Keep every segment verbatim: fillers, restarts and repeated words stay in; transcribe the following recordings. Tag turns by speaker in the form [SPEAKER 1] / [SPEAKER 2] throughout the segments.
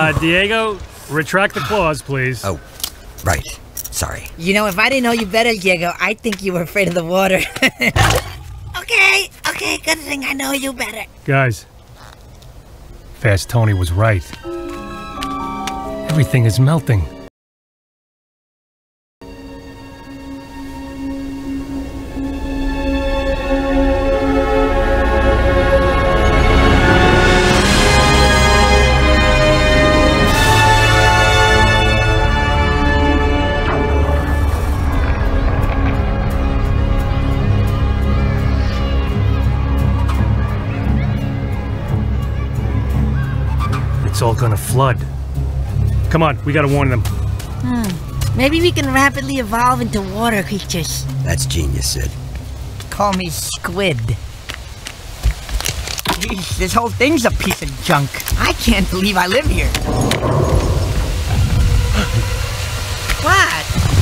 [SPEAKER 1] Uh, Diego, retract the clause, please.
[SPEAKER 2] Oh, right. Sorry.
[SPEAKER 3] You know, if I didn't know you better, Diego, I'd think you were afraid of the water. Okay, okay, good thing I know you better.
[SPEAKER 1] Guys, Fast Tony was right. Everything is melting. It's all gonna flood. Come on, we gotta warn them.
[SPEAKER 3] Hmm. Maybe we can rapidly evolve into water creatures.
[SPEAKER 2] That's genius, Sid.
[SPEAKER 3] Call me Squid. Jeez, this whole thing's a piece of junk. I can't believe I live here. What?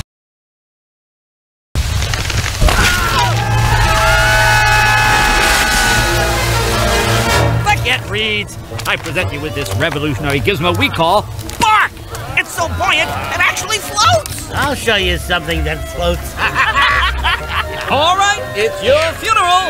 [SPEAKER 4] Forget reeds. I present you with this revolutionary gizmo we call Bark! It's so buoyant, it actually floats!
[SPEAKER 5] I'll show you something that floats.
[SPEAKER 4] All right, it's your funeral!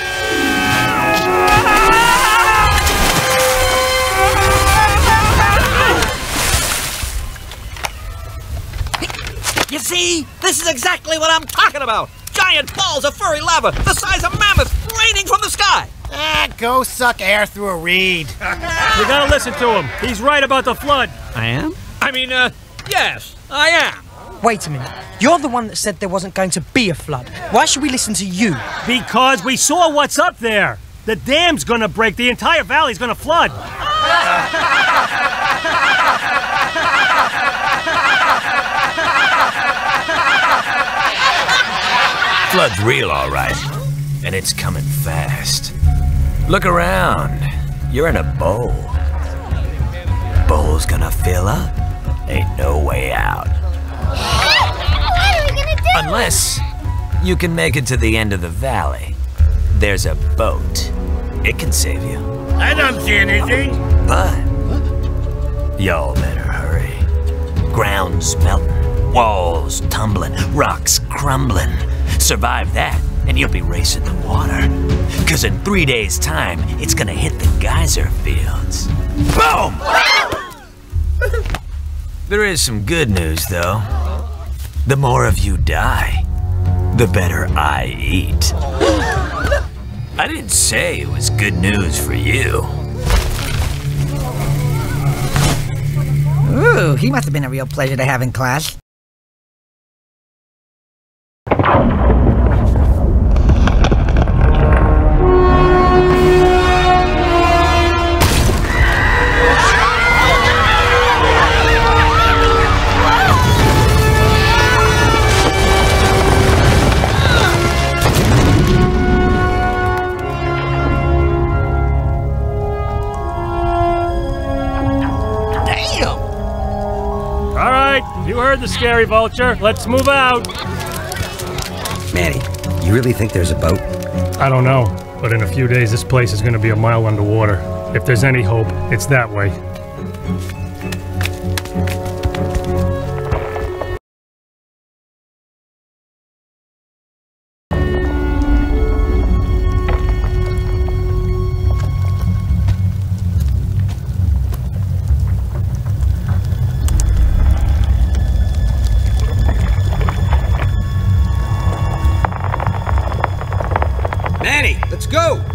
[SPEAKER 4] You see? This is exactly what I'm talking about! Giant balls of furry lava, the size of mammoths, raining from the sky!
[SPEAKER 5] Ah, go suck air through a reed.
[SPEAKER 1] You gotta listen to him. He's right about the flood.
[SPEAKER 4] I am? I mean, uh, yes, I am.
[SPEAKER 6] Wait a minute. You're the one that said there wasn't going to be a flood. Why should we listen to you?
[SPEAKER 1] Because we saw what's up there. The dam's gonna break. The entire valley's gonna flood.
[SPEAKER 7] Flood's real, all right. And it's coming fast. Look around. You're in a bowl. Bowl's gonna fill up. Ain't no way out.
[SPEAKER 8] What are we gonna do?
[SPEAKER 7] Unless you can make it to the end of the valley. There's a boat. It can save you.
[SPEAKER 5] I don't see anything.
[SPEAKER 7] But y'all better hurry. Ground's melting, walls tumbling, rocks crumbling. Survive that, and you'll be racing the water. Cause in three days' time, it's gonna hit the geyser fields. Boom! There is some good news, though. The more of you die, the better I eat. I didn't say it was good news for you.
[SPEAKER 3] Ooh, he must have been a real pleasure to have in class.
[SPEAKER 1] You heard the scary Vulture. Let's move out.
[SPEAKER 2] Manny, you really think there's a boat?
[SPEAKER 1] I don't know, but in a few days this place is going to be a mile underwater. If there's any hope, it's that way.
[SPEAKER 2] Manny, let's go!